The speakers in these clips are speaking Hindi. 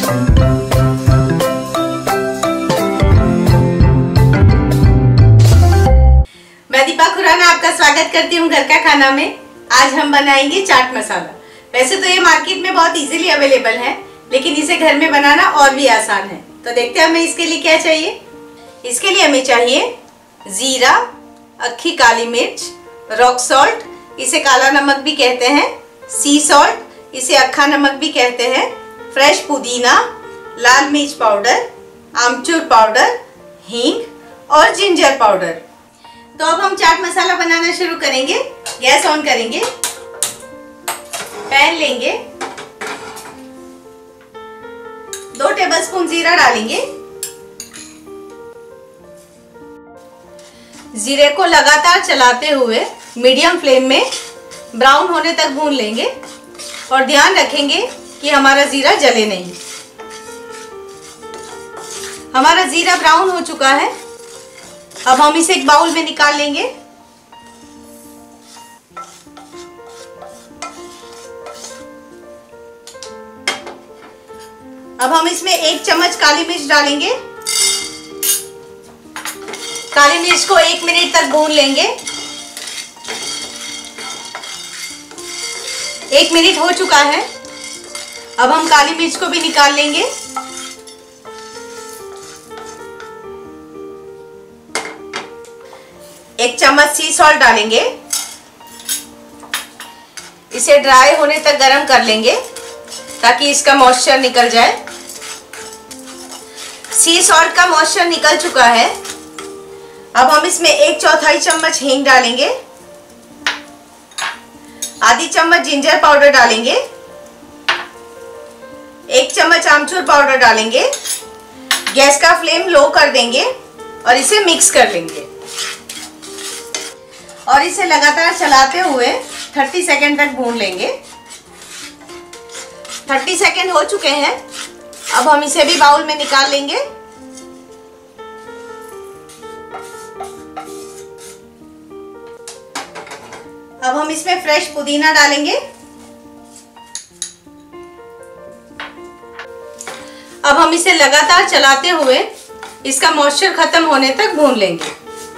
मैं दीपा खुराना आपका स्वागत करती हूँ घर का खाना में। आज हम बनाएंगे चाट मसाला। वैसे तो ये मार्केट में बहुत इजीली अवेलेबल है, लेकिन इसे घर में बनाना और भी आसान है। तो देखते हैं हमें इसके लिए क्या चाहिए। इसके लिए हमें चाहिए जीरा, अक्खी काली मिर्च, रॉक सॉल्ट, इसे काला नमक भी कहते हैं, सी सॉल्ट, इसे अक्खा नमक भी कहते हैं, फ्रेश पुदीना, लाल मिर्च पाउडर, आमचूर पाउडर, हींग और जिंजर पाउडर। तो अब हम चाट मसाला बनाना शुरू करेंगे। गैस ऑन करेंगे, पैन लेंगे, 2 टेबलस्पून जीरा डालेंगे। जीरे को लगातार चलाते हुए मीडियम फ्लेम में ब्राउन होने तक भून लेंगे और ध्यान रखेंगे कि हमारा जीरा जले नहीं। हमारा जीरा ब्राउन हो चुका है। अब हम इसे एक बाउल में निकाल लेंगे। अब हम इसमें 1 चम्मच काली मिर्च डालेंगे। काली मिर्च को 1 मिनट तक भून लेंगे। 1 मिनट हो चुका है। अब हम काली मिर्च को भी निकाल लेंगे। एक चम्मच सी सॉल्ट डालेंगे। इसे ड्राई होने तक गरम कर लेंगे ताकि इसका मॉइस्चर निकल जाए। सी सॉल्ट का मॉइस्चर निकल चुका है। अब हम इसमें 1/4 चम्मच हींग डालेंगे। आधी चम्मच जिंजर पाउडर डालेंगे। 1 चम्मच आमचूर पाउडर डालेंगे। गैस का फ्लेम लो कर देंगे और इसे मिक्स कर लेंगे और इसे लगातार चलाते हुए 30 सेकंड तक भून लेंगे। 30 सेकंड हो चुके हैं। अब हम इसे भी बाउल में निकाल लेंगे। अब हम इसमें फ्रेश पुदीना डालेंगे। अब हम इसे लगातार चलाते हुए इसका मॉइस्चर खत्म होने तक भून लेंगे।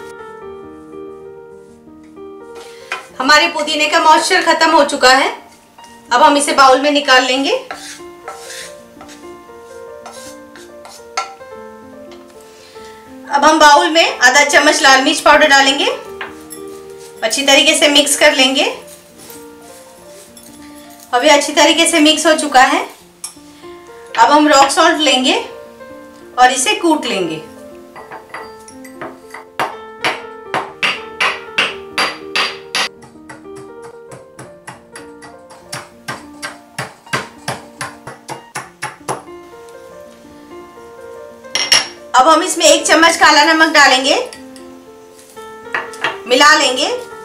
हमारे पुदीने का मॉइस्चर खत्म हो चुका है। अब हम इसे बाउल में निकाल लेंगे। अब हम बाउल में आधा चम्मच लाल मिर्च पाउडर डालेंगे। अच्छी तरीके से मिक्स कर लेंगे। अभी अच्छी तरीके से मिक्स हो चुका है। अब हम रॉक सॉल्ट लेंगे और इसे कूट लेंगे। अब हम इसमें 1 चम्मच काला नमक डालेंगे, मिला लेंगे।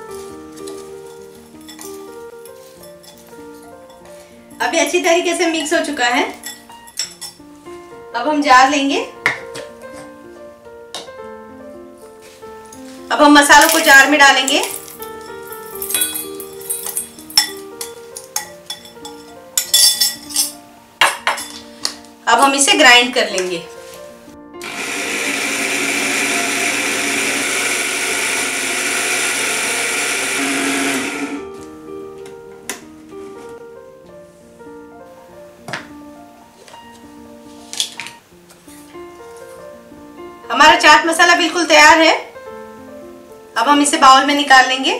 अभी अच्छी तरीके से मिक्स हो चुका है। अब हम जार लेंगे। अब हम मसालों को जार में डालेंगे। अब हम इसे ग्राइंड कर लेंगे। हमारा चाट मसाला बिल्कुल तैयार है। अब हम इसे बाउल में निकाल लेंगे।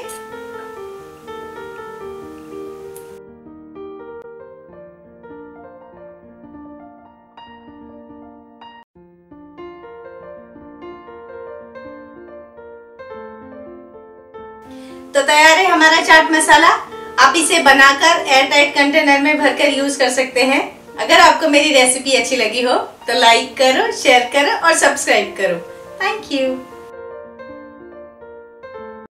तो तैयार है हमारा चाट मसाला। आप इसे बनाकर एयर टाइट कंटेनर में भरकर यूज कर सकते हैं। अगर आपको मेरी रेसिपी अच्छी लगी हो तो लाइक करो, शेयर करो और सब्सक्राइब करो। Thank you.